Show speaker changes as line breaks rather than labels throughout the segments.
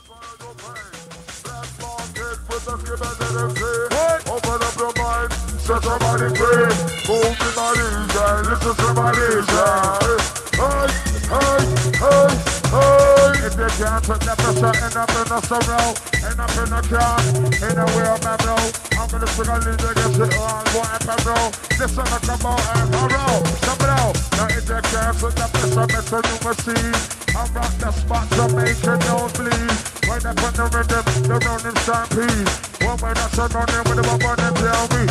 Blackmarket with the skip and energy. Open up your mind, set your body free. Move the body, listen to my DJ. Hey, hey, hey, hey. If you can't put the pressure in up in the sorrow, in up in the car, in the way of my bro, I'm gonna swing a lead against it all, boy, and my bro. Listen to come out and hurrow, come out. Now if you can't put the pressure, Mr. You must see. I rock the spot to make it don't bleed. When they put the rhythm, the running stampede. One way that's a running with the one and tell me,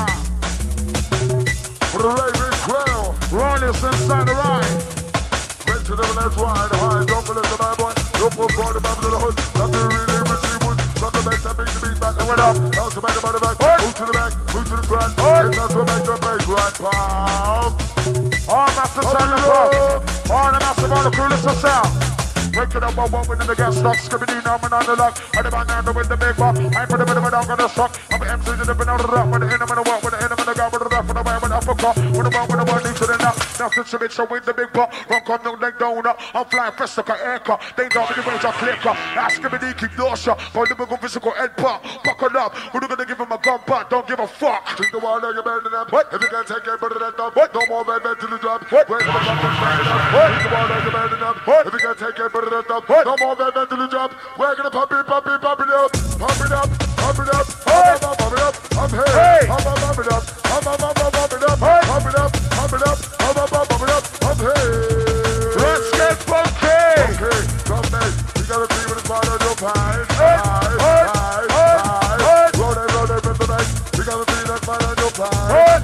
For the Raven Crown, Ronnie's inside the ride. Went to the left, wide, high, don't believe the bad boy. Don't put body back to the hood. Not to really receive wood. Not to make that big the beat back and went up. Now to make the body back. Move to the back, move to the front. It's not to make the bass right, pal. All master turn the front. All the master on the crew, listen sound. Break it up, I walk within the gas stock. Skibbity now, man on the lock. I demand now with the big bar. I put a bit of a dog on the sock. I'm an MC to the bit of the rock. With the enemy to walk, with the enemy to go, with the rock, with the man, with the uppercut. With the one, into the knock. Now since you bitch, so with the big bar. Rock on no leg down. I'm flying fast like an aircar. They don't be the range of clicker. Now Skibbity keep Dorsha. For the big physical head pop. Buckle up. Who gonna give him a gun back? Don't give a fuck. Drink the water, you're burning up. If you can't take it, put it at the top. No more bad to the drop. Wait for the fucking burning up. Drink the water, you're burning up. If you can't take it, put it at the top. No more bad to the drop. We're gonna pump it up. Pump it up. Pump it up. Pump it up. Pump it up. I'm here. Pump it up. Pump it up. Pump it up. Pump it up. Pump it up. Pump it up. I'm here. Let's get funky. Okay, come back. You gotta be with the part of your pie. Roll it with the back. You gotta be that part of your pie.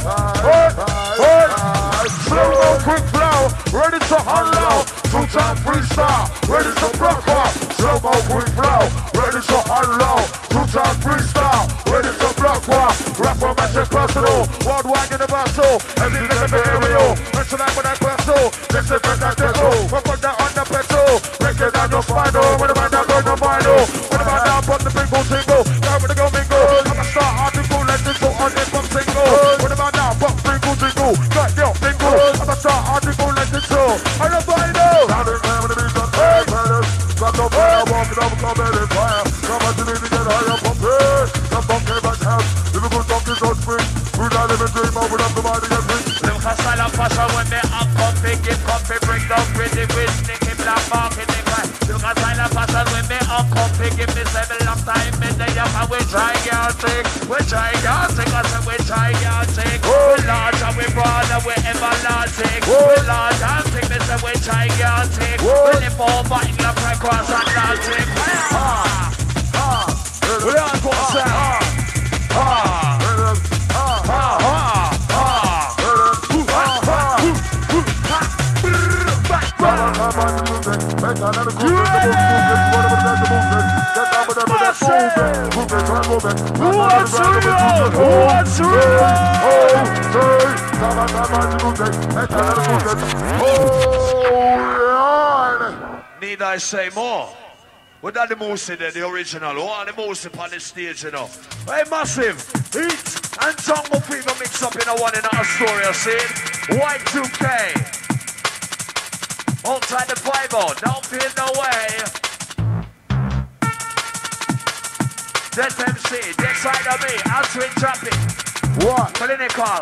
Slow, quick flow. Ready to unload. Two-time freestyle. Ready to rock off. Slow-mo, quick flow. Ready to unload. Two-time freestyle. Ready to block off. Rap for magic personal. Worldwide in the battle. Everything in the aerial. Mention that when I personal. This is that devil. Put that on the pedal. Break it down your spinal. What about that going to vinyl? What about that put the bingo tingle? Now we're gonna go mingle. I'm a star article. Let's just go on this from single. What about now? Pop bingo tingle. Got your bingo. I'm a star article. Let's just go. I don't vinyl. Now they're having to be some fighters. Got no fire. Walking up, come in and fire. Come on to me to get higher from here. Come on, came back house. Liverpool donkeys on spring. Who's not living dream? Open up the mind and get free.
Look a style of fashion when they up comfy, give comfy, bring down pretty with Nicky Blackmarket. Look a style of fashion when they up comfy, give me 7 long time in the yap and we gigantic. We gigantic, I say we gigantic. We large and we broad and we everlasting. We large and thick, me say we gigantic. We live over England, across Atlantic. We are going to sound. What's Need I say more? Without the moose in there, the original, or the moose upon the stage, you know. Hey, massive, heat and jungle fever mix up in a one in a story, I see. Y2K. Outside the 5-0, don't feel no way. That MC, this side of me, answering traffic.
What?
Clinical.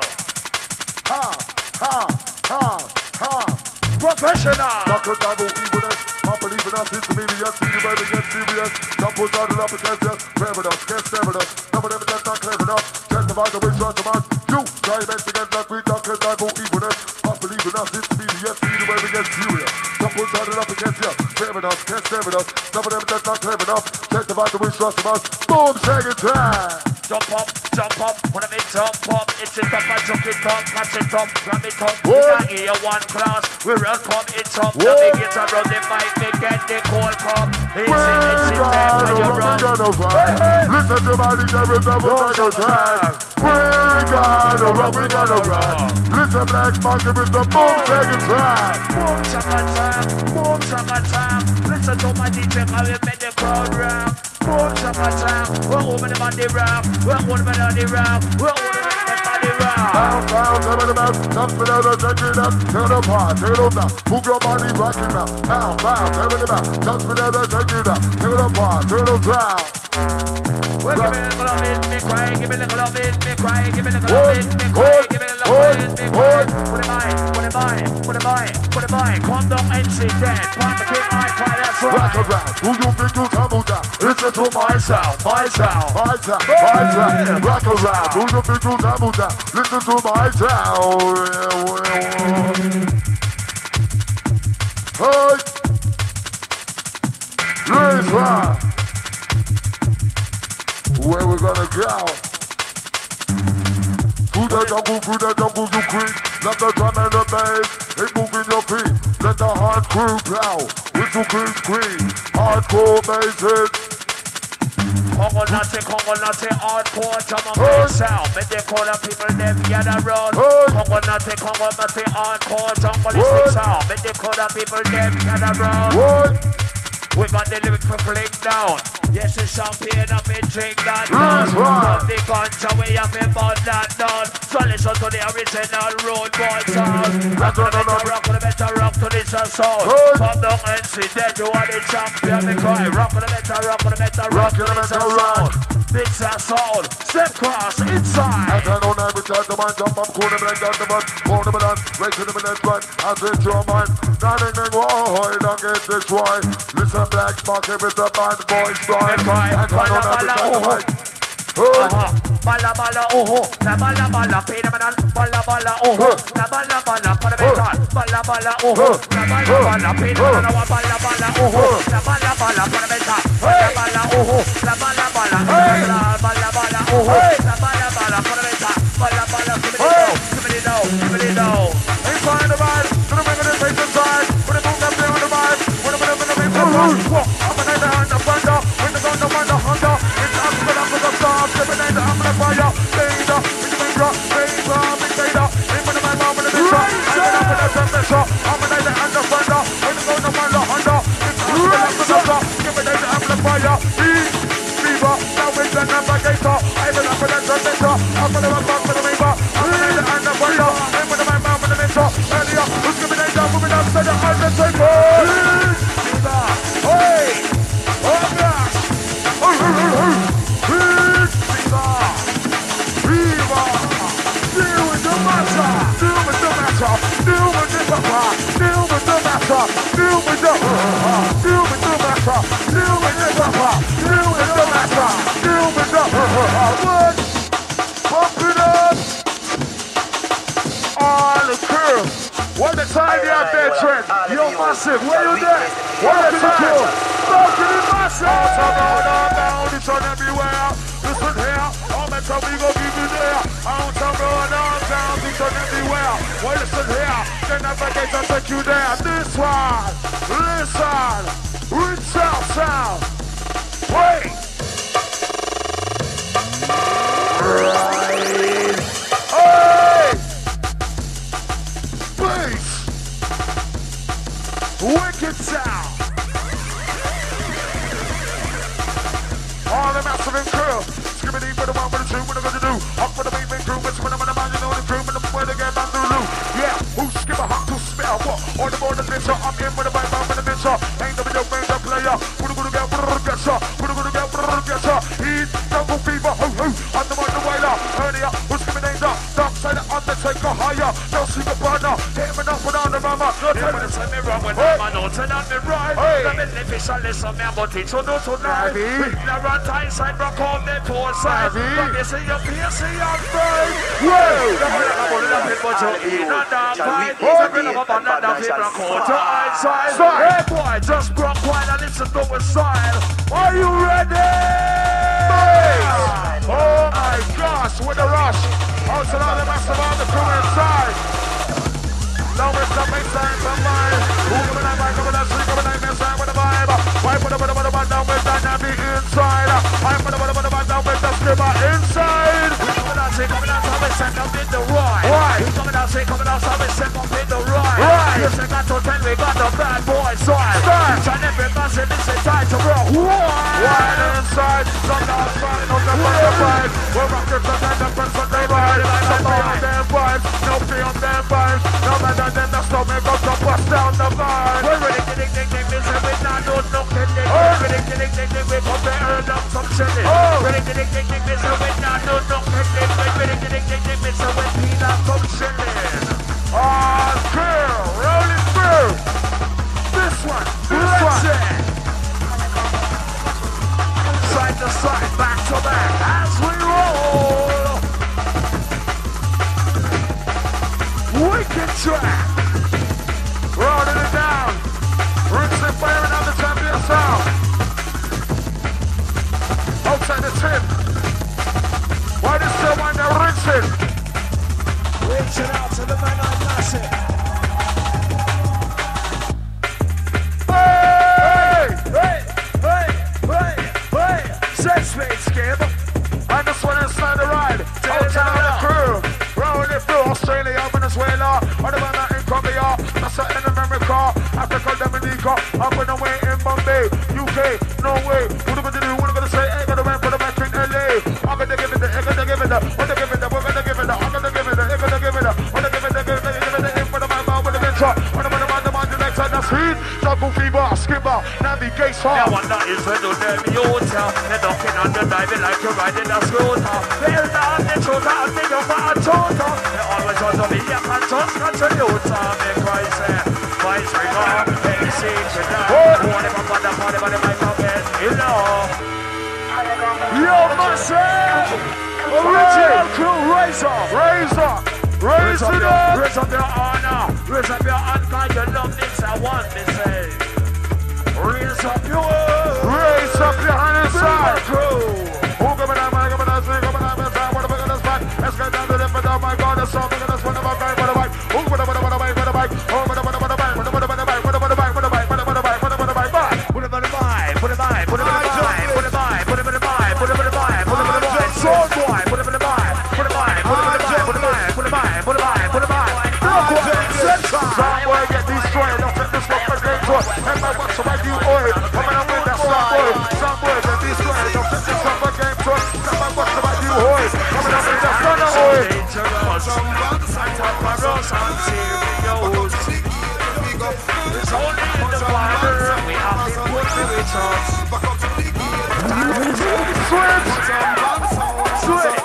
Professional.
Dr. Double evilness. I believe in us, it's immediate. See you baby, get serious. Don't put out it up against us. Clever enough, get clever enough. Some of them that's not clever enough. Testify the witch, trust the man. You try your best against that we Dr. Double evilness. I believe in us, it's immediate. See you baby, get serious. Don't put out it up against you. Clever enough, get clever enough. Some of them that's not clever enough. Testify the witch, trust the man. Boom, second time.
Jump up, when I make jump up, it's it up, I jump it up, catch it up, grab it up, we got here one class, we run come it up, the big it around the mic, they get the cold cup, it's it, and you run.
Listen to my DJ with double cycle time. We gotta run. Listen Blackmarket with the boom second time.
Boom shaka time, listen to my DJ, how we make the crowd rock. Boom shaka time, we're over the body rock. We're on the round, we're on the body round.
Down, down, never the best. Just for the take it up. Turn up hard, take it up now. Move your body back in now. Down, down, never the best. Just for the take it up. Take it up hard, take it up down.
Well, give me a little loving, me cry, give me a little loving, me cry, give me a little loving, me cry, give me a little loving, me cry. Put it mine, put it mine, put it mine, put it mine. Come down and sit down. Part the king, I cry, that's right.
Rock around, who you think you tumble down? Listen to my sound, my sound, my sound, my sound. Rock around, who you think you tumble down? Listen to my sound. Hey, let's ride. Where we gonna go? Through the jungle you creep. Let the drum and the bass, it moving your feet. Let the hard crew plow. Whistle cream scream. Hardcore bases.
Congo Nazi, hardcore drum and bass sound. Make they call the people them gather round. Congo Nazi, hardcore jungle sound. Make they call the people them gather round. We got the lyrics for fling down. Yes, it's champagne up in drink that down. From the ganja we have been burn that down. So listen to the original road boy sound. Rock to the better rock to this sound. Come down and see that you are the champion. Me cry. Rock to the better rock to this sound. This a sound. Step cross inside.
I don't ever touch the mind. Jump up, corner break down the bus. Corner balance, race to the minute run. As it's your mind. Nothing why don't get this why. Listen. Blackmarket with the bad boys blind. And I don't have to tell the mic.
Bala bala oho, la bala bala, pay the man, bala bala oho, la bala bala, put a bit on, bala bala oho, la bala bala, pay the man, bala bala oho, la bala bala, put a bit on, bala bala oho, la bala bala, bala bala oho, la bala bala, put a bit on, bala bala, give it down, give it down.
Inside the vibe, to the women in face inside, put it on the play on the vibe, put it on the face inside. I'm an either on the front door, when the gun on the Honda, it's up to the stop, seven eight, I'm the fire, Beta, big rock, Beta, big Beta, in with my mom with the bitch, I'm an temperature, I'm an either on the front door, when the gun on the Honda, it's up to the stop, give it I'm the fire, Fever, now it's a navigator, I'm an up with the temperature, I'm an up with the river, I'm an either on the front door, I'm with my mom with the bitch, earlier, who's giving it down, moving up to the Undertaker, hey, oh gosh, deal with the matter, deal with the matter, deal with the matter, deal with the matter, deal with the matter, deal with the matter, deal with the matter, deal with the matter, deal with the what? Pump it up, all the crew. What the time you out there, Trent? Yo, massive, where you there? What the time? Stop it, massive! Down, it's on everywhere. Listen here, all my time we go give you there. Out of road, down, it's on everywhere. Well, listen here, then I forget to take you there. This one, listen, reach sound. Wait. Right. Hey! Bass! Wicked sound! All the massive and crew. Skibbity for the one for the two, what I'm gonna do? Up for the main crew, what's when I'm on the mind, you know the crew, when I'm where to get down through loop. Yeah, who skip a hot to spell? What? On the board of the bitch, I'm in with the bike, I'm in the bitch. Ain't the video man, the player. Gonna get ya. Heat, jungle fever, ho. I'm the one the wailer. Earlier, who's giving names up? Dark side of Undertaker higher. Don't see the burner. Hit him enough without the rubber.
They wanna tell me wrong when I'm not telling me right. Let me live it, shall listen me about it. So no tonight. Ignorant inside, rock on the poor side. Let me see your pierce, see your brain. Whoa! The hell I'm gonna love it, but you're in a dark fight. The hell I'm gonna love it, but you're to outside. Hey boy, just broke wine and listen to a style. Are you ready?
Oh my gosh, with the rush. Out to all the massive on the crew inside. Now it's the main sign from mine. Who coming out, coming out, coming out, inside with the vibe. Why put the down with the nappy inside? Why put the down with the skipper inside?
Coming out, so we send up in the right.
Why?
Coming out, so we send up in the right. You say got to tell we got the bad boy side. Each and every massive is a time to rock.
Wide inside, some outside, on the fight. We're rocking from the front, they ride. on them vibes, no play on them vibes. No matter them, that's how me go to bust down the vibes. We're ready to dig, we say we not do nothing. We're ready to dig, we come to earn up some chilling. Ready to dig, we say we not do nothing. We're ready to dig, we say we need up some chilling. Oh, girl, rolling through. This one. Side to side, back to back, as we roll. Wicked track. Rolling it down. Rinsing, firing on the champion sound. Outside the tip. Why this the one that rinsing? Reaching out to the man on massive. Skip. And this one inside the ride. Outside the crew. Rolling through Australia, Venezuela. On the banana in Colombia. That's in America. Africa, Dominica. Up and away in Bombay. UK, Norway. What are we gonna do? What are we gonna say? Ain't gonna run for the back in LA. I'm gonna give it the, I'm gonna give it the, we're gonna give it the, we're gonna give it the, I'm gonna give it the, I'm gonna give it the, we're gonna give it the, give it the, in for the man, with the venture. When the man, the next time that's heat. Jungle fever, skipper, navigation. Now one that is when you name Utah. They're knocking on the diving like you're riding a scooter. They're not the truth, I'm thinking for a total. They always want to be a canton, contributor. Make crazy, voice ring up, make sing, you know. Wanna come on the party, but they might come in, you know. Yo, myself! Original crew, raise up! Raise up your honor! Raise up your honor, cause you love this, I want me say. Raise up your hand inside! Who give me that mic, give me that swing, give me that mess, what am I gonna spot? Let's get down to the middle, my God, that's all, because that's one of our guys, what am I? Who with the bike, what am I? Oh, what am I? Boy, get destroyed. Don't let this look again. And my watch about you, oil. I'm gonna win that some boy. Some boy get destroyed. Don't let this look again. And my watch about you, oil. I'm gonna win that son of oil. It's only in the water. We have to put the witch on. Switch.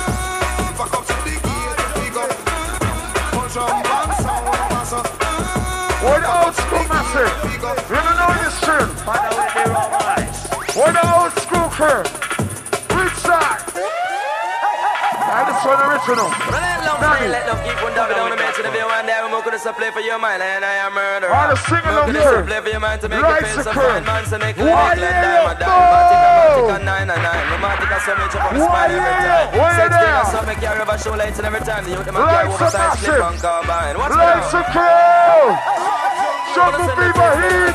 What the old school massive? You don't know this tune. What the old school crew? Which side? And this one original.
Let them keep on dubbing on the man to the bill one day. We're going to play for your mind and I am murder.
All the sing along here.
Play for your mind to make you feel so fine. Man to make you like that. Matic 9 and 9. Romantic so much up on the spine every time. Sexting and so make your rubber show lights and every time. The youth them a carry oversized slip and combine. What's going on?
Lights and crew! Jungle fever heat!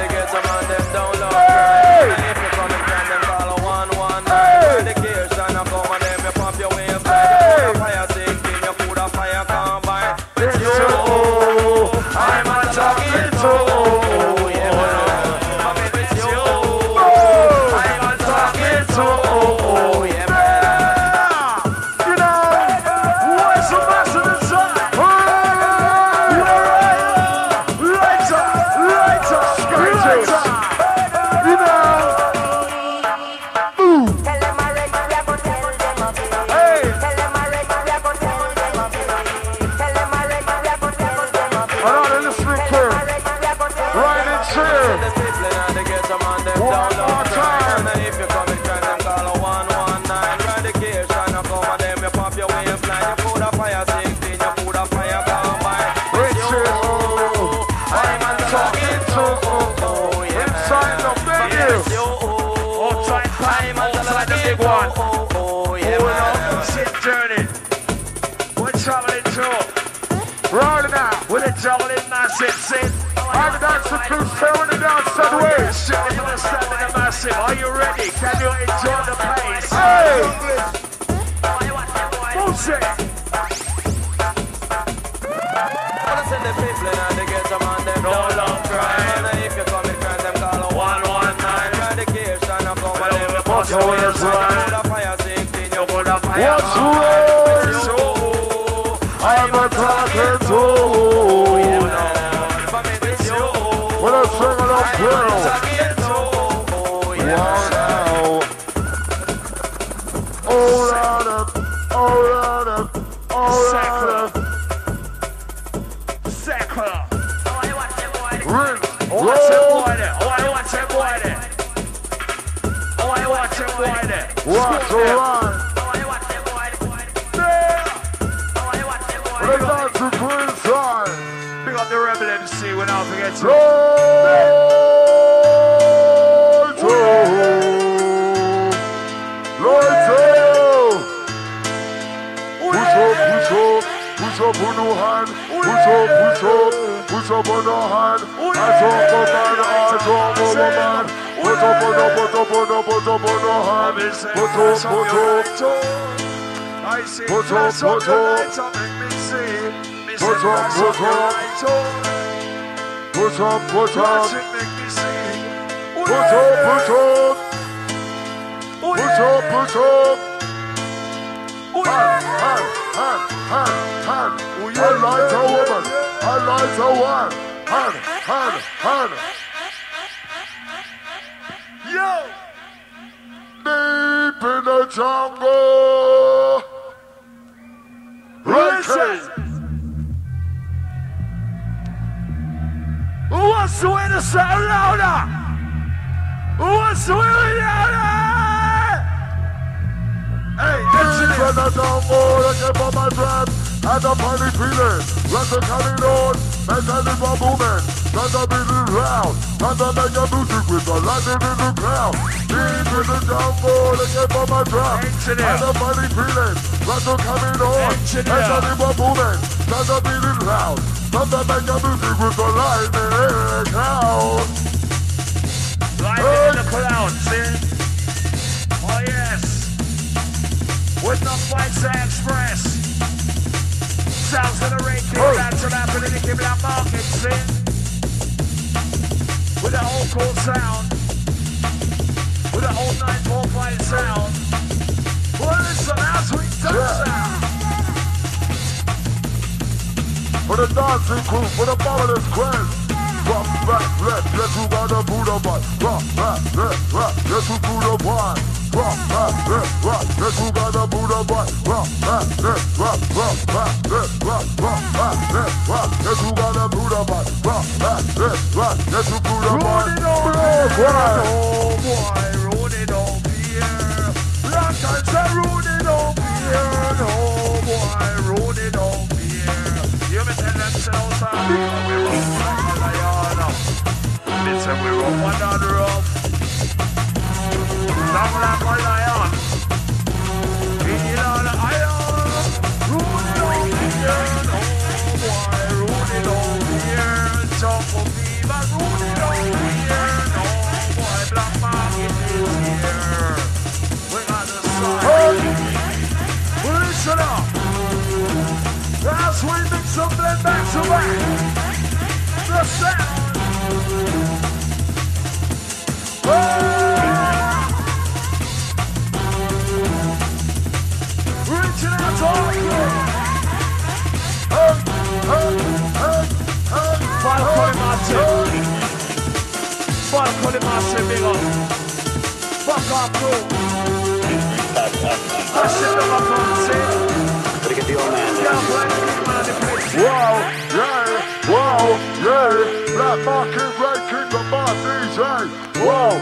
Hey! If you come and grab them, follow 1-1. Dedication, I'm going them, you pump your way up. Fire sinking, you put a fire combine. With you, I'm a talking to. I'm with you, I'm a talking to. Yeah, man. You know, what's the best of the time? You know, ooh. Tell them I ready, we are gonna tell them up. Hey. Tell them I ready, we are gonna tell them up. Tell them I ready, we are gonna tell them up. Hold on, in the street crew. Right in chair. One more time. If you come and try them, call a 119. Radication, I come and them, you pop your way and fly. You put a fire 16, you put a fire combine. Richard, I'm talking to. Inside the venue. Outside time, outside the big one. Shit journey. We're traveling through. Rolling out. With a juggling massive sit. I'm the dancer crew, tearing the dance that way. Shit, you're standing the massive. Are you ready? Can you enjoy the pace? Hey! Who's it? Send the people and they get them on them. No long crying. If you come and cry them, call a 119. Radication, I come and them. What's yours? You put a fire 16, you put a fire. What's yours?
Watch him boy there. Oh, I watch him boy there. Oh, I watch him boy there.
Watch the line.
Oh, I watch him boy there. Oh, I watch him boy there.
Let's dance to green side.
Pick up the Rebel MC when I forget to.
Push up on your hand, push up on your hand. I talk a man, I talk a woman. Put up on your hand. Put up.
I see.
Put up. Put up. Hand. I like a woman. I like a one. Hand.
Yo!
Deep in the jungle.
Listen. Who wants to win the sound louder? Who wants to win it louder? Hey,
deep in the jungle, I get on my breath. And a funny feeling, let the carry on, mentally for movement. Let the beat round, let the make a music with the lightning in the ground. Deep in the jungle, I get on my drum. And a funny feeling, let the carry on, mentally for movement. Let the beat round, let the make a music with the lightning in the ground.
Lightning in the cloud, see? Oh yes. With no fights to express. Sounds of the rain came back to that for the Nicky Blackmarket, see? With the old cool sound. With the old 945 sound. Well, listen, as we dance
For the dancing crew, for the marvelous quest. Rock, back, left, yes, who got the Buddha butt. Rock, back, left, right, yes, who Buddha butt. Rock, back, left, right, yes, who got the Buddha butt. Rock, back, left, right, left, right, yes, who got the Buddha butt. Rock, back, left, right, yes, who Buddha butt.
Roll it over here. Long time say roll it over here. No boy, roll it over here. You me tell them say outside. We run like a lion. Listen, we run one down the road. Long like a lion. Feel all the iron. Roll it over here. No boy, roll it over here. Jump for me, but roll it over here. No boy, Blackmarket is here. We got the sun. Listen up. As we mix up blend back to back. The sound. Reaching out to all of you. Falcon Martin, big up. Fuck off, bro. I shit them up on the scene.
Gotta get the old man.
Wow, yeah, Blackmarket Records, the boss DJ. Wow,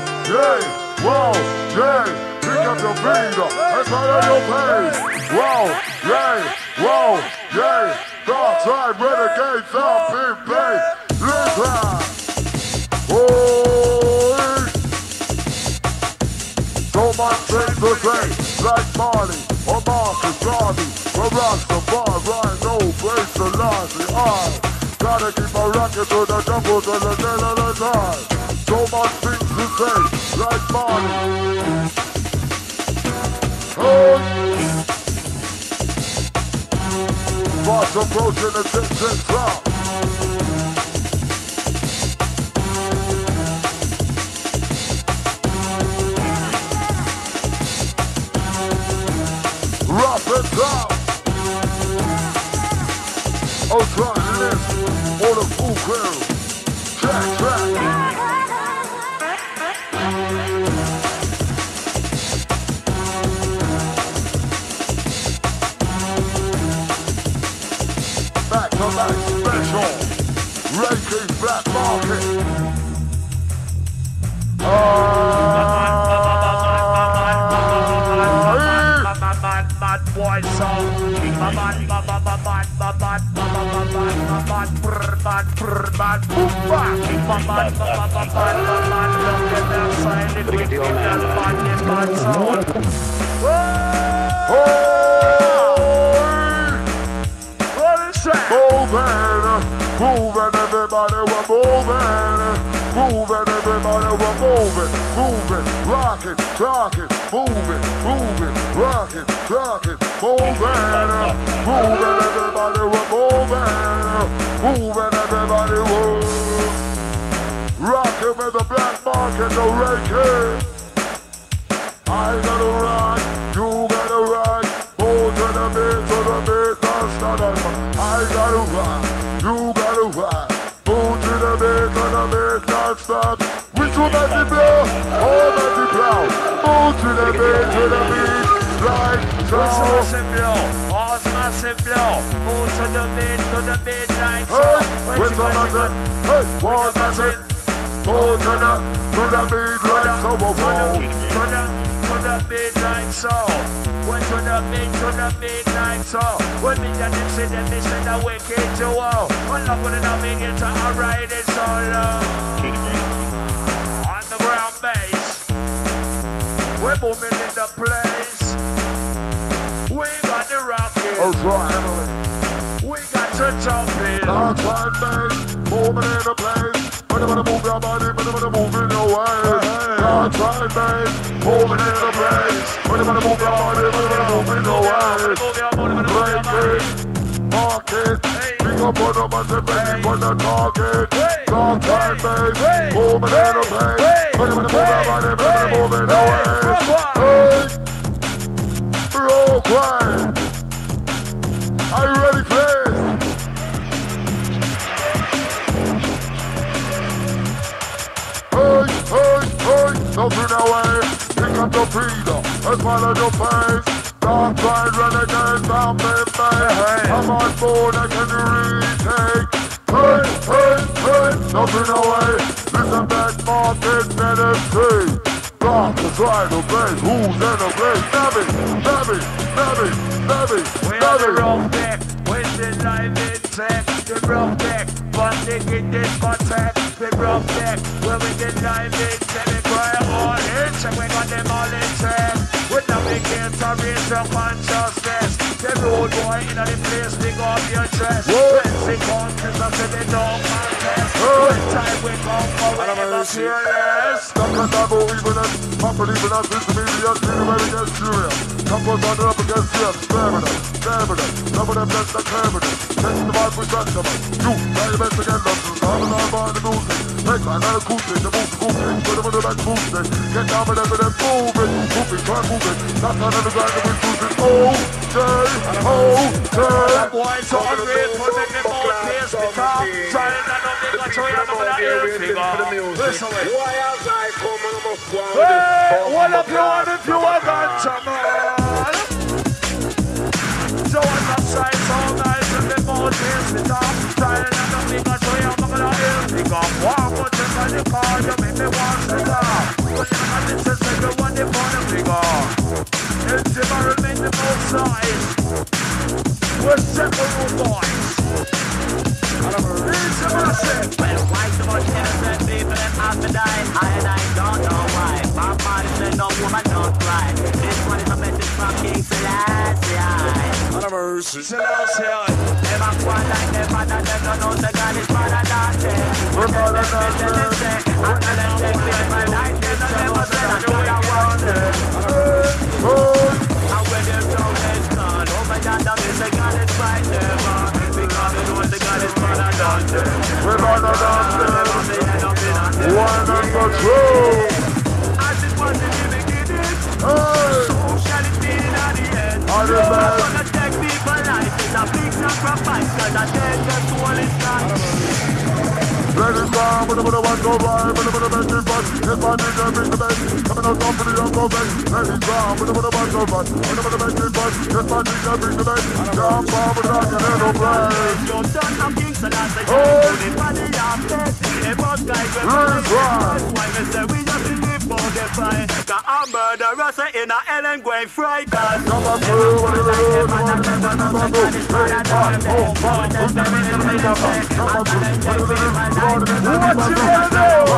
yeah, pick up your finger, that's part of your page. Wow, yeah, dark side, renegade, sound, pin, play, listen. Oh, so much things to say, like Marley, or Marcus Garvey, or Rastafari, right, no place to lie, the eye. Gotta keep my rocket to the jungle to the dead of the night. So much things to say, like Marley. Fast approaching the distant cloud. Rough and down. Oh, try this. All the full crew. Track. Back to back special. Nicky Blackmarket.
Bad boy sound.
Moving, everybody, we're moving. Moving, everybody, we're moving. Moving, rocking, rocking, moving, moving, rocking, rocking, moving. Moving, everybody, we're moving. Moving, everybody, we're rocking with the Blackmarket, the reggae. I gotta rock, you gotta rock. Move to the beat, don't stop us. I gotta rock. You gotta ride, move to the beat, don't stop. Which one does it blow? All does it blow? Move to the beat, like so.
What's massive blow? All's massive blow. Move to the beat, like so.
What's the massive? Hey, what's massive? Move to the beat, like so.
To the beat, like so. Went to the beat like so. When me and them say them, they say that wicked to wow. One love with it, I make it to alright, it's all on the ground base. We're moving in the place. We got the rocket.
Oh, right.
We got to jump in.
Outside base, moving in the place. But I'm gonna move your body, but I'm gonna move in your way. Outside base, moving in the place. But I'm gonna move your body, but I'm gonna move in your way. Breakbeat, market, pick up on them and depending on the target. Outside base, moving in the place. But I'm gonna move your body, but I'm gonna move in your way. Hey, roll quiet. Are you ready, please? Nothing away, pick up the freedom, as well as your face. Dark side renegade, down big face. I'm on board, I can retake. Hey, nothing away, listen Blackmarket, NFT. Dark is right of place, who's in the place? Nabby.
We on the wrong deck, with the live intact. The wrong deck, but they get this contact. The wrong deck, where we get live intact. We cry all in, check we got them all in check. We navigate to raise your consciousness. The road boy in the place, dig off your chest. Fancy countries, I said they don't contest. When time we come for we never serious.
Stop the double even as properly even as this media see where it gets serious. Couples on up against them, stamina. Some of them that's the cabinet. Take the vibe with customers. You, try your best again, London. I'm alive on the music. Make my not acoustic, the move acoustic. Put them on the back boosting. Get down with them and then move it. Try moving. That's how the ground we choose it.
That boy so ungrateful, make me more taste the car. Trying to know me got you here, I'm gonna hear it figure. Listen with.
Why else I come and I'm a squad?
Hey, what up you want if you are ganja, man? So what's upside so nice and the more taste the car. Trying to know me got you here, I'm gonna hear it figure. Walk out in the car, you make me want to stop. But you're not interested, you want the money figure. It's the environment the most size. We're simple boys. It's a massive.
Well, why so much innocent people that have to die? I don't know why. My body said no woman don't cry. This one is a message from King Selassie.
On a mercy.
Selassie.
Never quite like them, but I never know the God is mother than them.
We're mother than them.
I'm gonna take me my life, and I never said I know I wanted. And when there's no less done, over yonder is the God is right there, man. Because we know the God is mother than them.
We're mother than them. One and the two.
As it was in the beginning, so shall it be in the end.
Are you
I'm gonna take people's life, it's a big sacrifice, cause I take the soul is not.
Ladies Anytime, whenever one go right, whenever the best is fun. If my nigga bring the best, coming out company, I'm go best. Anytime, whenever one go right, whenever the best is fun. If my nigga bring the best, jump on with rock and no place.
Your son of Kings and I say, oh, the body of death. A boss guy, we just live for the fight. Got a murderer in a Ellen Gwen fry. Come on, through, what is it?
What you gonna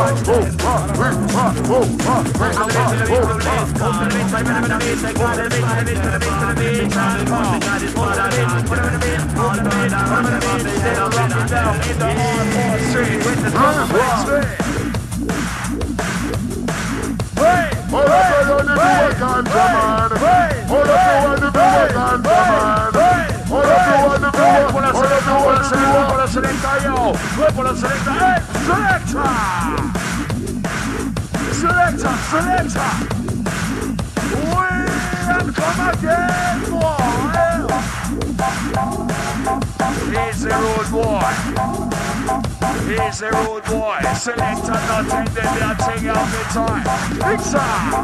Selector. We come again, boy. He's a rude boy. He's a rude boy. Selector nothing, then they'll take out the time. Pizza.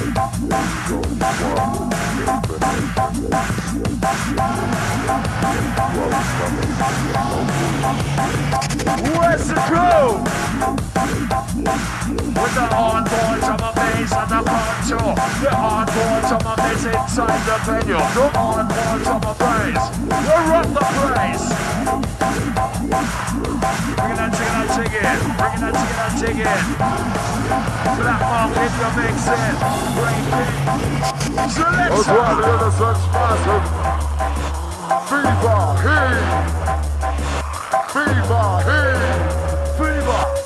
Where's the crew? With the hardcore drum and bass and the contour. The hardcore drum and bass inside the venue. The hardcore drum and bass. We run the place. Bring that chicken. Bring that chicken. Blackmarket, you mix it. Breakbeat. Select. That's why the other such massive. Fever, hey. Fever, hey. Fever.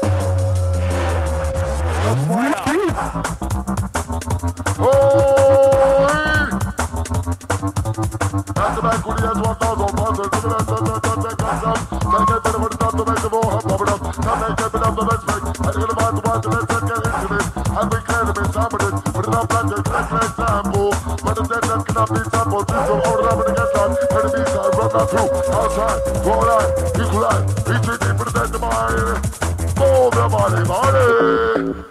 Oh, hey. That's the back when he has 1,000 pounds. Give it up, can't get better with enough to make the ball pop it up. Can't make it enough to let's make. I think about the one to let's get into this. I've been clear to be sampled. Put it up like a crack sample. But the dead that cannot be sampled. Please don't hold it up and get done. Let it be side, run that through. Outside, go line, equal line. Each thing for the dead to mine. Move your body, body.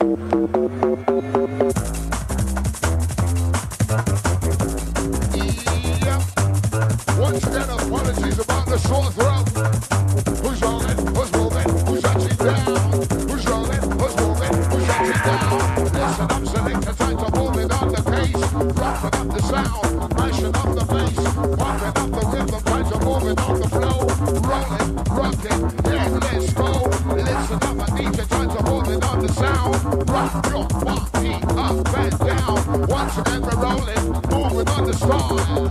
Once again, apologies about the sore throat. Who's rolling? Who's moving? Who's touching down? Who's rolling? Who's moving? Who's touching down? Listen up, selector, time to move it on the case. Rocking up the sound, mashing up the bass, popping up the rhythm, time to move it on the flow. Rolling, rocking, yeah, let's go. Listen up, my DJ, time to move it on the sound. Rock your body up and down. Once again, we're rolling, moving on the style.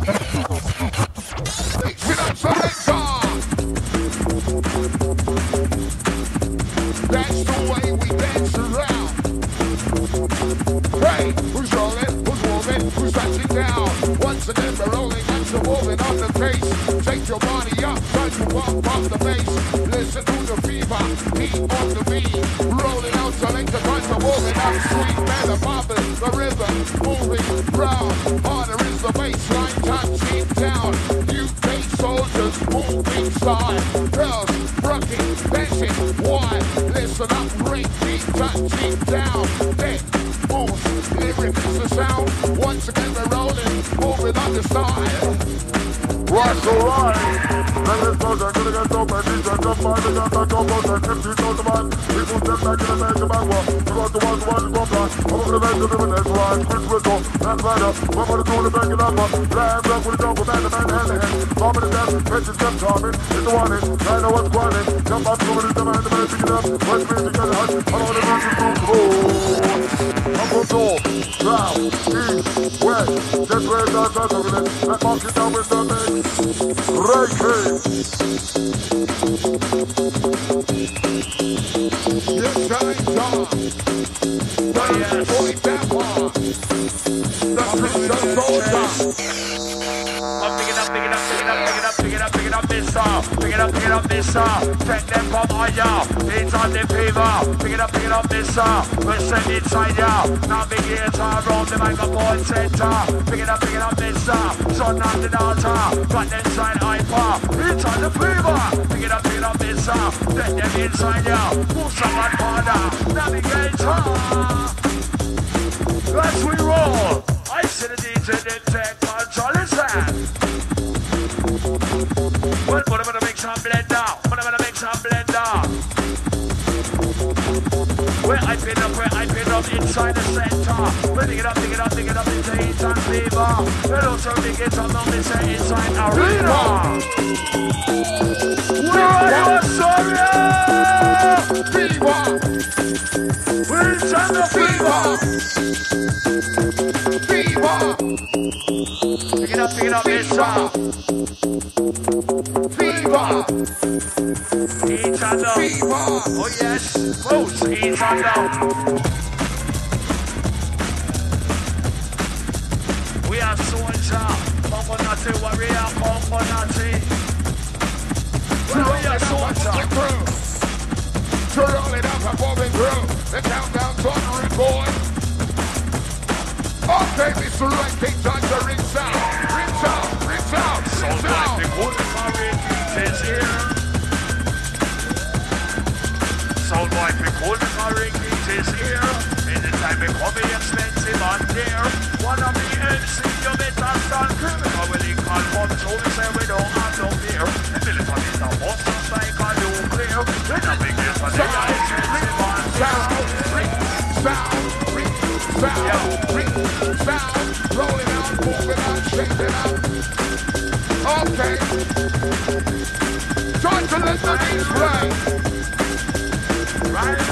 That's the way we dance around. Hey, who's rolling? Who's moving? Who's touching down? Once again, we're rolling and you're moving on the pace. Take your body up, try to pump up the bass. Listen to the fever, heat on the beat. Rolling out, selector, try to move it up. Sweet man, popping the rhythm, moving round. Harder is the bass line, touching down. UK soldiers moving side. Girls, rocking, dancing, why? Listen up, breakbeat, touching down. Then move, lyrics is the sound. Once again we're rolling, moving on the style.
What's alright? Let it go, they're gonna get dope and DJ jump by the gun back up on that 50 know the man. People step back in the bed to back walk. You got the one to go fly. I'm over the bed to the minute, right? Chris Rizzo, that's right up. I'm gonna do the back and up. Land up with the double man, the man hand to hand. Bomb in the death, bitches kept charming. It's the one in, I know what's going in. Jump up, go with the man, pick it up. What's me to get a hut? I want to move to cool. I'm gonna go, south, east, west. Just where it does, that's over there. I'm walking down with the mix. Right here.
Yes, I saw. Boy, that one. That's the soldier.
Pick it up, pick it up, pick it up, pick it up, pick it up, pick it up, up, mister. Pick it up, mister. Take them from higher. It's on the fever. Pick it up, mister. We're set inside ya. Navigator around the microphone center. Pick it up, mister. Shut down the data. Got them inside hyper. It's on the fever. Pick it up, mister. Take them inside ya. Push up and harder. Navigator. As we roll. I see the DJ that take control is that. Well, what am I gonna make some blender? Where I pin up inside the center. We're dig it up into heat and fever. We'll also dig it up on this inside arena. Where are you, Australia?
Fever!
We're inside the fever.
Fever!
Pick it up, mister.
Fever!
Each and up.
Fever!
Oh yes, close, each and up. We are soldier, Coconutty warrior, Coconutty. We are soldier.
To roll it up and moving through the countdown's on the boy. Okay, Mr. Right, King John, the ring sound.
So like the golden marriage is here. Sound like the golden marriage is here. Anytime we come be expensive and dear. One of the MC, you better stand criminal. When he can't come to me, say we don't have no fear. The military is a bust just like a nuclear. When the big is a day, I expensive and
sound, rolling out, moving out, shaking out. Okay. Time to let the beat play.
Right.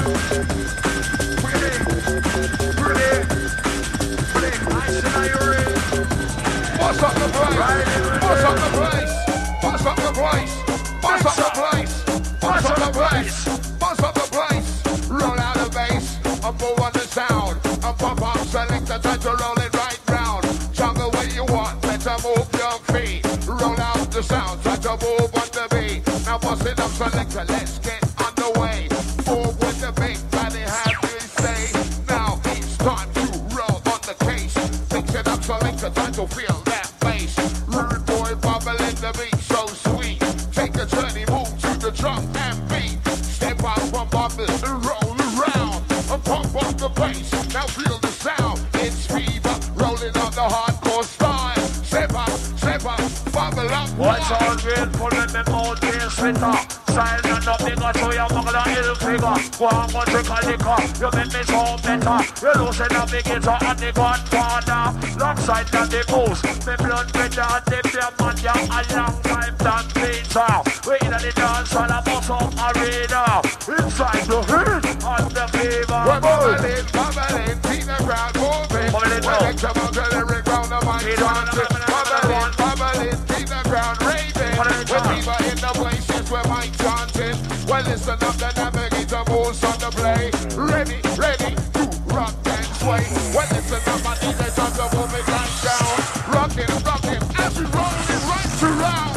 Pretty. Nice and iron.
What's up the place? What's up the place? What's up the place? What's up the place? What's up the place? What's up the place? Roll out the bass, and move on the sound. And pop up, select the time to roll it right round. Jungle where you want, better move your feet. Roll out the sound, try to move on the beat. Now bust it up, selector, let's get underway. Move with the beat, body happy stay. Now it's time to roll on the case. Fix it up, selector, time to feel that bass. Rude boy bubbling the beat so sweet. Take a journey, move to the drum and beat. Step out from bubble and roll around. And pump up the bass, now feel the sound. It's fever, rolling on the hardcore style. Step up, bubble up.
What's all great, pulling them out here, sweater. Silent up, nigga, show your muggle ill figure. Go on, go drink a liquor, you make me so better. You losing a big guitar and the godfather. Long side of the goose, me blood pressure and the beer man, yeah, a long time than pizza. We in the dance hall, a bus up arena. Inside the heat and the fever.
We're bubbling, keep the crowd moving. We're like some of the lyric round the mic dancing. Bubbling, keep the crowd raving. With people in the places where mic chanting. Well, listen up, the navigator moves on the play. Ready to rock and sway. Well, listen up, my DJ turns the moving right down. Rocking, as we roll it right around.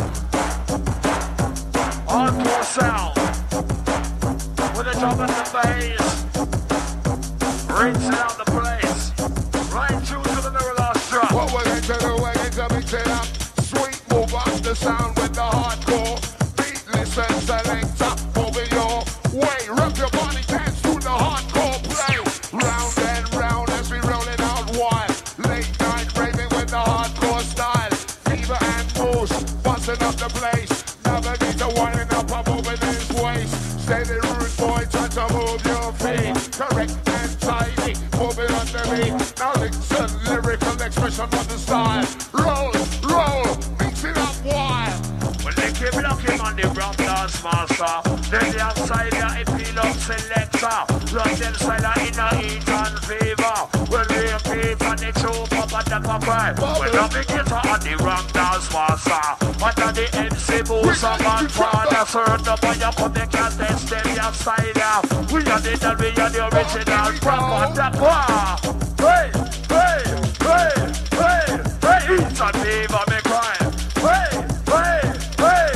Hardcore sound. With the drum and the bass. Rinsing out the place. Right through to the middle last drop.
What we're going to do, we're going to mix it up. Sweet, move up the sound with the hardcore. Beat, listen, selector, over your way. Rock your body, dance to the hardcore play. Round and round as we rolling out wild. Late night raving with the hardcore style. Fever and moose, busting up the place. Navigator winding up, I'm moving his waist. Steady rude boy, try to move your feet. Correct and tidy, moving on the beat. Now listen, lyrical expression on the style. Roll, mix it up wild.
When they keep looking on the brown dance master, then the outside it feel up selector. Look them side in a heat and fever. When we repeat and they show up at the cry. When the big guitar on the brown dance master, under the MC boots of man father, certain up on your come they can't test them the outside. We are the original proper Dakwa. Hey, eat and fever me cry. Hey,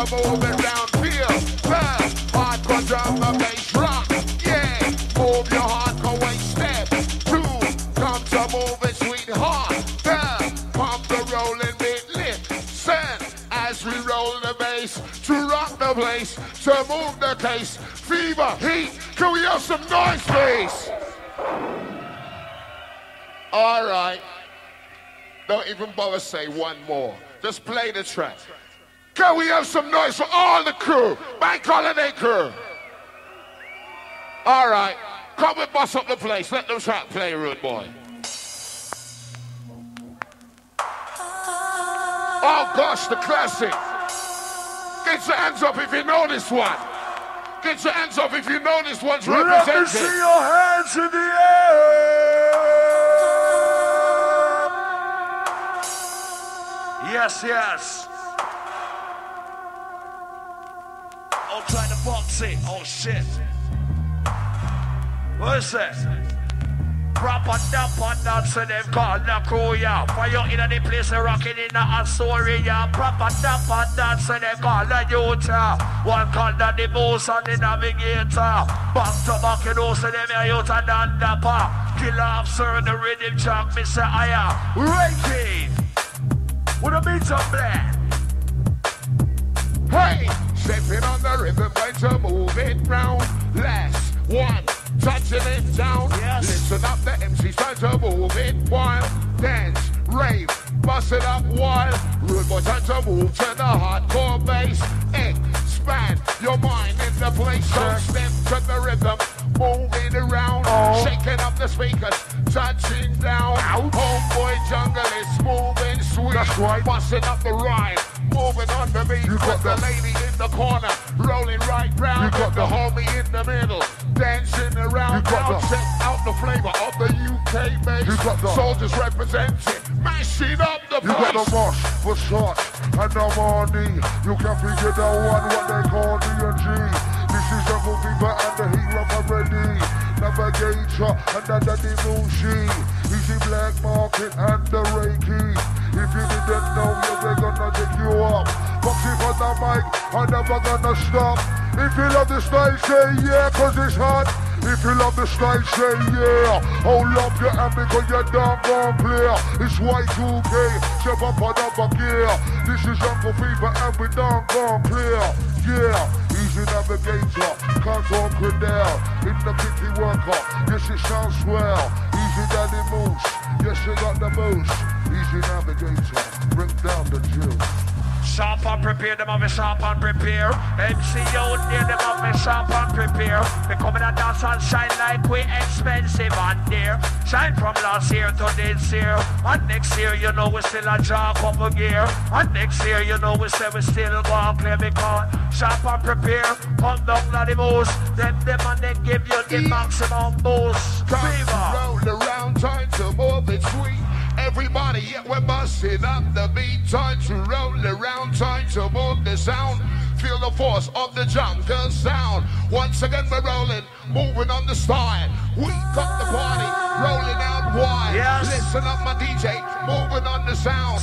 to move it down, feel the hardcore drum and bass rock. Yeah, move your hardcore waist step. 2, come to move it, sweetheart. The pump the rolling beat, listen as we roll the bass to rock the place, to move the case. Fever, heat, can we have some noise, please? All right. Don't even bother say one more. Just play the track. Can we have some noise for all the crew? Bank holiday crew. All right. Come and bust up the place. Let the track play, rude boy. Oh gosh, the classic. Get your hands up if you know this one. Get your hands up if you know this one's represented.
Let me see your hands in the air.
Yes, yes. Oh, trying to box it. Oh, shit. What is that? Proper dapper dance and them call the crew, yeah. For you in the place, rocking in the Astoria. Proper dapper dance and them call the youth, yeah. One call the boss and the navigator. Back to back, you know, so them are youth and the dapper. Kill off, sir, the rhythm track, Mr. Aya. Ranking. With a beat of black.
Hey, stepping on the rhythm, going to move it round. Last one, touching it down.
Yes.
Listen up, the MC's trying to move it wild. Dance, rave, bust it up wild. Rude boy trying to move to the hardcore bass. Expand your mind in the place. So step to the rhythm, moving around. Shaking up the speakers, touching down. Homeboy jungle is moving sweet.
That's right.
Busting up the rhyme, moving on the beat.
You got
the lady in the corner, rolling right round.
You got
the
the
homie in the middle, dancing around.
You got
Now
the
check out the flavor of the UK bass.
You got the
soldiers representing, mashing up the
You got
place.
the rush for shots and the money. You can forget the one what they call D&G. This is Jungle Fever and the heat rock already. Navigator and the Daddy Mooshi. Easy Blackmarket and the Reiki. If you didn't know, we're gonna take you up. Boxing on the mic, I'm never gonna stop. If you love the style, say yeah, cause it's hot. If you love the style, say yeah. Hold up your hand because you're down gone clear. It's Y2K, step up another gear. This is Jungle Fever and we down gone clear. Yeah, easy navigator, can't conquer down. In the kitty worker, yes it sounds swell. Easy daddy moose, yes you got the moose. Easy navigator, bring down the juice.
Sharp and prepare, them have a sharp and prepare. MCO near them have a sharp and prepare. We come in and dance and shine like we expensive and dear. Shine from last year to this year. And next year, you know we still a jack up a gear. And next year, you know we say we still go play because sharp and prepare. Come down to the most. Them and they give you the maximum boost. Fever.
Roll around, time to move it sweet. Everybody, yeah, we're busting up the beat. Time to roll around, time to move the sound. Feel the force of the jungle sound. Once again, we're rolling, moving on the style. We got the party rolling out wide.
Yes.
Listen up, my DJ, moving on the sound.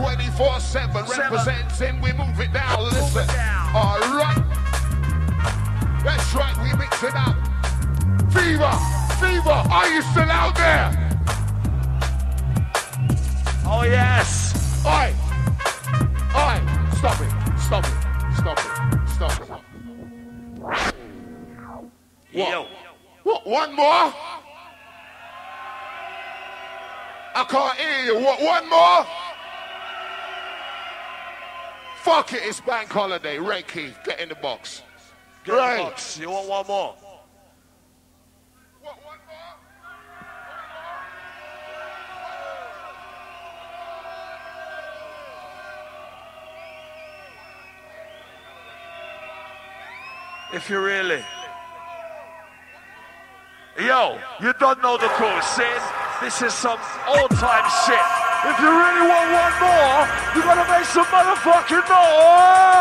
24/7 representing, we move it down. Listen, all right. That's right, we mix it up. Fever, Fever, are you still out there?
Oh yes.
Oi! Oi! Stop it! Stop it! Stop it! Stop it! What?
Yo.
What? One more? I can't hear you. What? One more? Fuck it! It's bank holiday. Reiki, get in the box.
Get in the box. You want one more? If you really. Yo, you don't know the chorus, Sid. This is some old-time shit. If you really want one more, you gotta make some motherfucking noise.